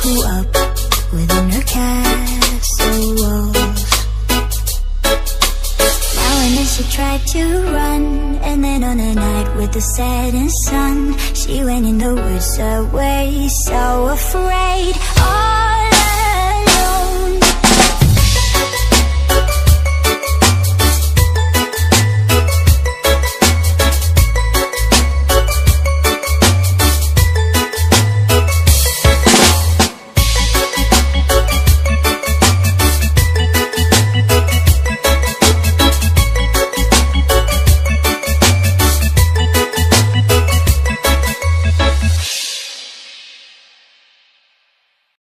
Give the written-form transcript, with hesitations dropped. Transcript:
grew up within her castle walls. Now and then she tried to run, and then on a night with the setting sun, she went in the woods away, so afraid